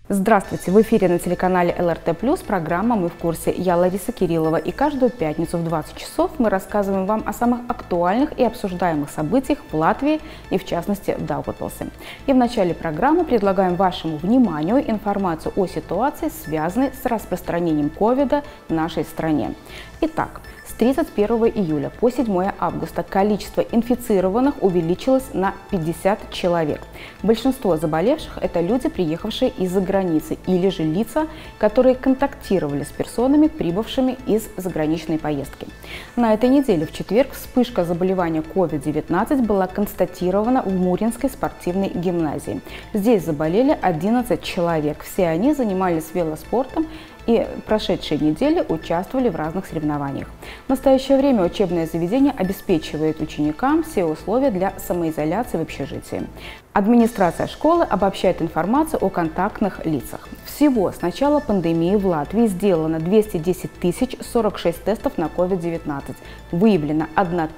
Здравствуйте! В эфире на телеканале ЛРТ+, программа «Мы в курсе». Я Лариса Кириллова, и каждую пятницу в 20 часов мы рассказываем вам о самых актуальных и обсуждаемых событиях в Латвии и, в частности, в Даугавпилсе. И в начале программы предлагаем вашему вниманию информацию о ситуации, связанной с распространением ковида в нашей стране. Итак, с 31 июля по 7 августа количество инфицированных увеличилось на 50 человек. Большинство заболевших – это люди, приехавшие из-за границы, или же лица, которые контактировали с персонами, прибывшими из заграничной поездки. На этой неделе в четверг вспышка заболевания COVID-19 была констатирована в Муринской спортивной гимназии. Здесь заболели 11 человек. Все они занимались велоспортом и прошедшие недели участвовали в разных соревнованиях. В настоящее время учебное заведение обеспечивает ученикам все условия для самоизоляции в общежитии. Администрация школы обобщает информацию о контактных лицах. Всего с начала пандемии в Латвии сделано 210 046 тестов на COVID-19. Выявлено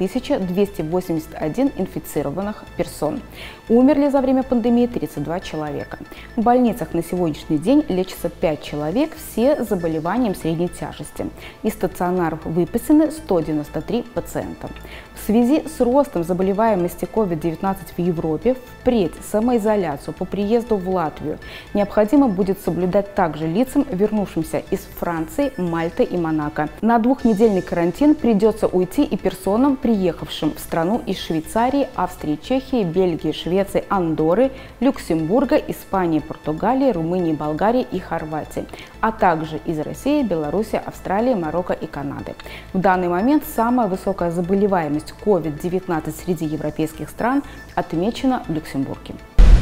1281 инфицированных персон. Умерли за время пандемии 32 человека. В больницах на сегодняшний день лечится 5 человек, все с заболеванием средней тяжести. Из стационаров выписаны 193 пациента. В связи с ростом заболеваемости COVID-19 в Европе впредь самоизоляцию по приезду в Латвию необходимо будет соблюдать также лицам, вернувшимся из Франции, Мальты и Монако. На двухнедельный карантин придется уйти и персонам, приехавшим в страну из Швейцарии, Австрии, Чехии, Бельгии, Швеции, Андорры, Люксембурга, Испании, Португалии, Румынии, Болгарии и Хорватии, а также из России, Беларуси, Австралии, Марокко и Канады. В данный момент самая высокая заболеваемость COVID-19 среди европейских стран отмечена в Люксембурге.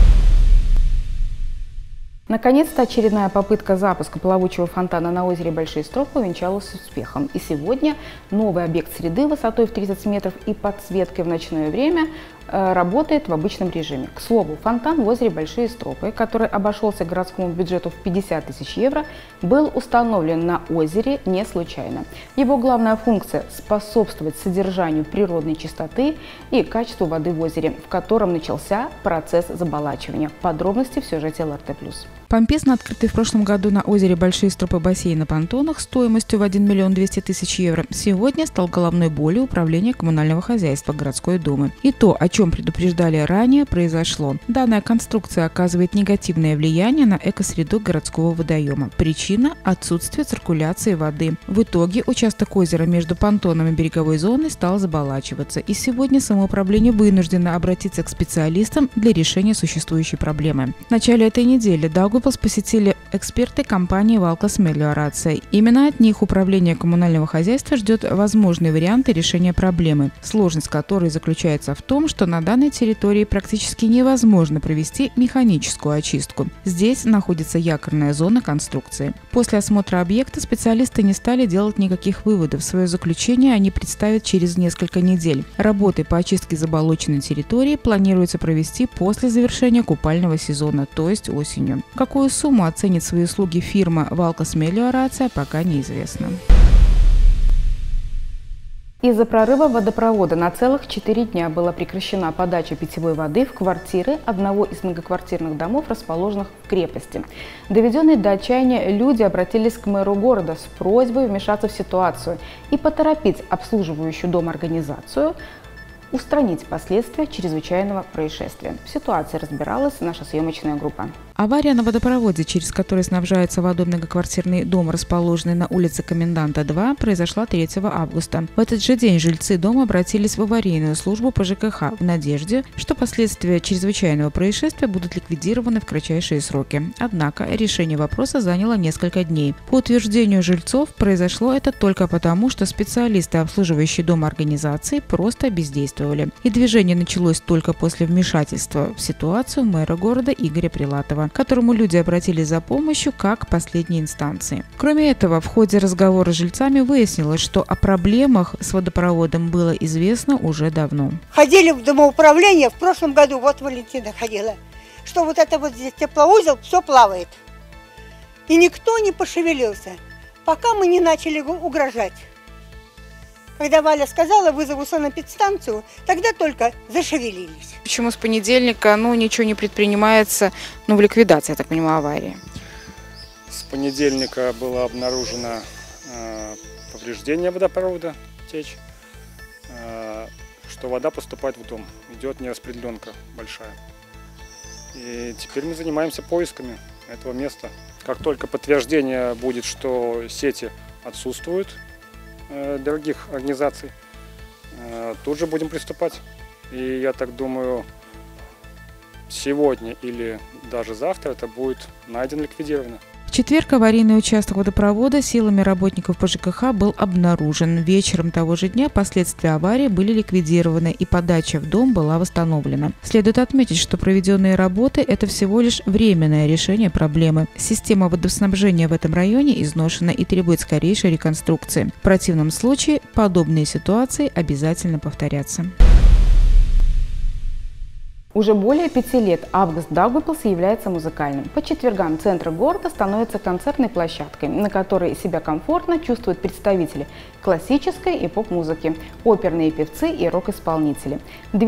Наконец-то очередная попытка запуска плавучего фонтана на озере Большие Стропы увенчалась успехом. И сегодня новый объект среды высотой в 30 метров и подсветкой в ночное время работает в обычном режиме. К слову, фонтан в озере Большие Стропы, который обошелся городскому бюджету в 50 000 евро, был установлен на озере не случайно. Его главная функция – способствовать содержанию природной чистоты и качеству воды в озере, в котором начался процесс заболачивания. Подробности в сюжете ЛРТ+. Помпезно открытый в прошлом году на озере Большие Стропы бассейн на понтонах стоимостью в 1 200 000 евро сегодня стал головной болью управления коммунального хозяйства городской думы. И то, о чем предупреждали ранее, произошло. Данная конструкция оказывает негативное влияние на экосреду городского водоема. Причина – отсутствие циркуляции воды. В итоге участок озера между понтоном и береговой зоной стал заболачиваться. И сегодня самоуправление вынуждено обратиться к специалистам для решения существующей проблемы. В начале этой недели Даугавпилс посетили эксперты компании «Valkas Meliorācija». Именно от них управление коммунального хозяйства ждет возможные варианты решения проблемы, сложность которой заключается в том, что на данной территории практически невозможно провести механическую очистку. Здесь находится якорная зона конструкции. После осмотра объекта специалисты не стали делать никаких выводов. Свое заключение они представят через несколько недель. Работы по очистке заболоченной территории планируется провести после завершения купального сезона, то есть осенью. Какую сумму оценит свои услуги фирма «Valkas Meliorācija», пока неизвестно. Из-за прорыва водопровода на целых 4 дня была прекращена подача питьевой воды в квартиры одного из многоквартирных домов, расположенных в крепости. Доведенные до отчаяния люди обратились к мэру города с просьбой вмешаться в ситуацию и поторопить обслуживающую дом организацию устранить последствия чрезвычайного происшествия. В ситуации разбиралась наша съемочная группа. Авария на водопроводе, через который снабжается водой многоквартирный дом, расположенный на улице Коменданта 2, произошла 3 августа. В этот же день жильцы дома обратились в аварийную службу по ЖКХ в надежде, что последствия чрезвычайного происшествия будут ликвидированы в кратчайшие сроки. Однако решение вопроса заняло несколько дней. По утверждению жильцов, произошло это только потому, что специалисты, обслуживающие дом организации, просто бездействовали. И движение началось только после вмешательства в ситуацию мэра города Игоря Прилатова, к которому люди обратились за помощью как к последней инстанции. Кроме этого, в ходе разговора с жильцами выяснилось, что о проблемах с водопроводом было известно уже давно. Ходили в домоуправление, в прошлом году, вот Валентина ходила, что вот это вот здесь теплоузел, все плавает. И никто не пошевелился, пока мы не начали угрожать. Когда Валя сказала, вызову санэпидстанцию, тогда только зашевелились. Почему с понедельника ничего не предпринимается в ликвидации, я так понимаю, аварии? С понедельника было обнаружено повреждение водопровода, течь, что вода поступает в дом. Идет нераспределенка большая. И теперь мы занимаемся поисками этого места. Как только подтверждение будет, что сети отсутствуют других организаций, тут же будем приступать. И я так думаю, сегодня или даже завтра это будет найдено, ликвидировано. В четверг аварийный участок водопровода силами работников по ЖКХ был обнаружен. Вечером того же дня последствия аварии были ликвидированы и подача в дом была восстановлена. Следует отметить, что проведенные работы – это всего лишь временное решение проблемы. Система водоснабжения в этом районе изношена и требует скорейшей реконструкции. В противном случае подобные ситуации обязательно повторятся. Уже более 5 лет Август Даугавпилса является музыкальным. По четвергам центр города становится концертной площадкой, на которой себя комфортно чувствуют представители классической и поп-музыки, оперные певцы и рок-исполнители.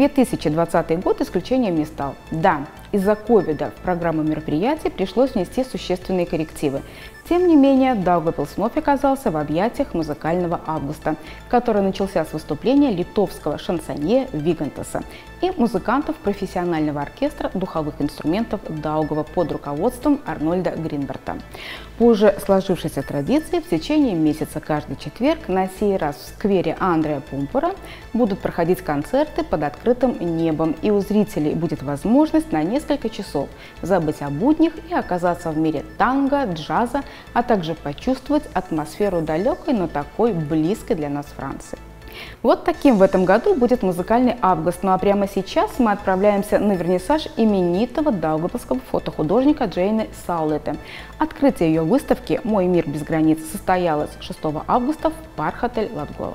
2020 год исключением не стал. Да, из-за ковида в программу мероприятий пришлось внести существенные коррективы. Тем не менее, Даугавпилс вновь оказался в объятиях музыкального августа, который начался с выступления литовского шансонье Вигантаса и музыкантов профессионального оркестра духовых инструментов Даугава под руководством Арнольда Гринберта. По уже сложившейся традиции, в течение месяца каждый четверг, на сей раз в сквере Андрея Пумпура, будут проходить концерты под открытым небом, и у зрителей будет возможность на несколько часов забыть о буднях и оказаться в мире танго, джаза, а также почувствовать атмосферу далекой, но такой близкой для нас Франции. Вот таким в этом году будет музыкальный август. Ну а прямо сейчас мы отправляемся на вернисаж именитого даугавпилского фотохудожника Джейны Саулете. Открытие ее выставки «Мой мир без границ» состоялось 6 августа в Парк-отель Ладгова.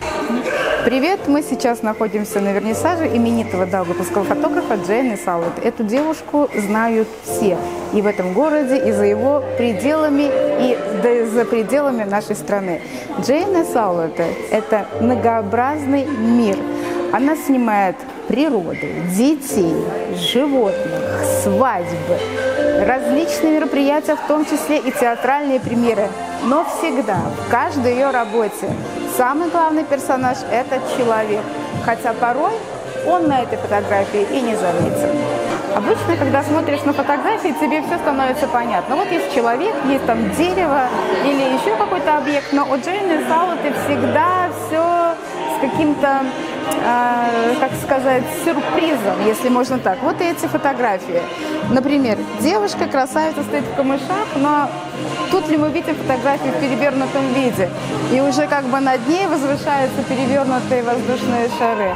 Привет! Мы сейчас находимся на вернисаже именитого даугавпилского фотографа Джейны Саулете. Эту девушку знают все и в этом городе, и за его пределами, и за пределами нашей страны. Джейна Саулете – это многообразный мир. Она снимает природу, детей, животных, свадьбы, различные мероприятия, в том числе и театральные премьеры. Но всегда, в каждой ее работе, самый главный персонаж – это человек, хотя порой он на этой фотографии и не заметен. Обычно, когда смотришь на фотографии, тебе все становится понятно. Вот есть человек, есть там дерево или еще какой-то объект, но у Джейны Саулете всегда все с каким-то, как сказать, сюрпризом, если можно так. Вот и эти фотографии. Например, девушка, красавица, стоит в камышах, но тут ли мы видим фотографию в перевернутом виде? И уже как бы над ней возвышаются перевернутые воздушные шары.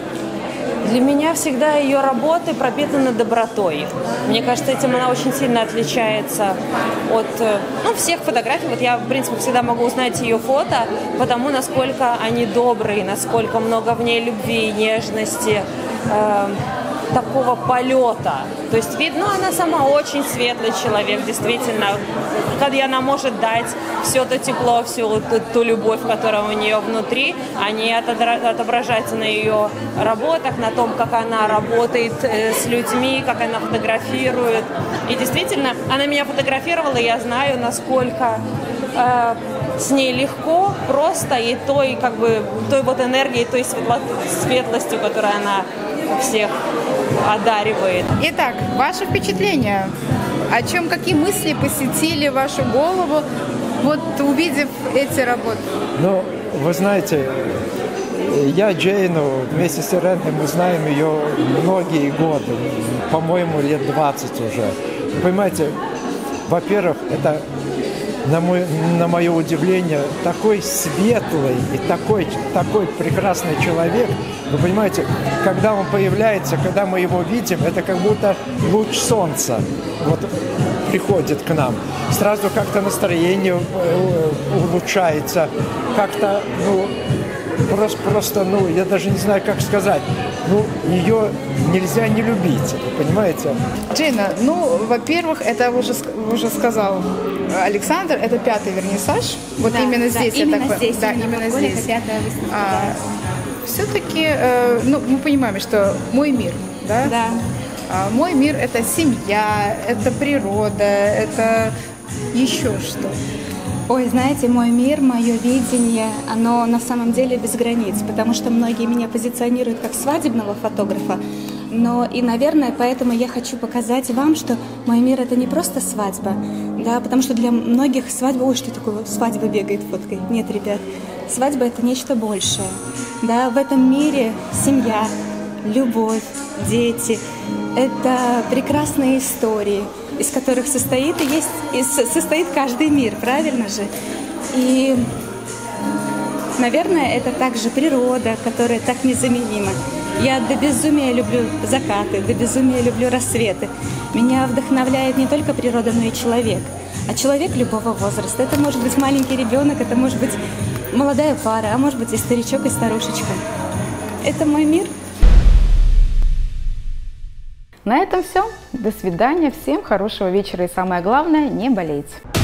Для меня всегда ее работы пропитаны добротой. Мне кажется, этим она очень сильно отличается от всех фотографий. Вот я, в принципе, всегда могу узнать ее фото, потому насколько они добрые, насколько много в ней любви, нежности, такого полета. То есть видно, она сама очень светлый человек, действительно. Когда она может дать все то тепло, всю ту любовь, которая у нее внутри, они отображаются на ее работах, на том, как она работает с людьми, как она фотографирует. И действительно, она меня фотографировала, и я знаю, насколько с ней легко, просто, и той вот энергией, той светлостью, которую она всех одаривает. Итак, ваше впечатление? О чем, какие мысли посетили вашу голову, вот увидев эти работы? Ну, вы знаете, я Джейну вместе с Иреной, мы знаем ее многие годы, по-моему, лет 20 уже. Вы понимаете, во-первых, это, на мое удивление, такой светлый и такой прекрасный человек. Вы понимаете, когда он появляется, когда мы его видим, это как будто луч солнца вот приходит к нам. Сразу как-то настроение улучшается, как-то, просто, я даже не знаю, как сказать. Ее нельзя не любить, вы понимаете? Джейна, во-первых, это уже сказал Александр, это 5-й вернисаж. Вот да, именно здесь. Да, именно здесь. Да, именно здесь. Все-таки, мы понимаем, что мой мир, да? Да. Мой мир – это семья, это природа, это Еще что? Ой, знаете, мой мир, мое видение, оно на самом деле без границ, потому что многие меня позиционируют как свадебного фотографа, но и, наверное, поэтому я хочу показать вам, что мой мир — это не просто свадьба, да, потому что для многих свадьба, ой, что такое, свадьба бегает фоткой. Нет, ребят, свадьба — это нечто большее, да, в этом мире семья, любовь, дети — это прекрасные истории, из которых состоит каждый мир, правильно же? И, наверное, это также природа, которая так незаменима. Я до безумия люблю закаты, до безумия люблю рассветы. Меня вдохновляет не только природа, но и человек. А человек любого возраста. Это может быть маленький ребенок, это может быть молодая пара, а может быть и старичок, и старушечка. Это мой мир. На этом все. До свидания. Всем хорошего вечера и самое главное, не болейте.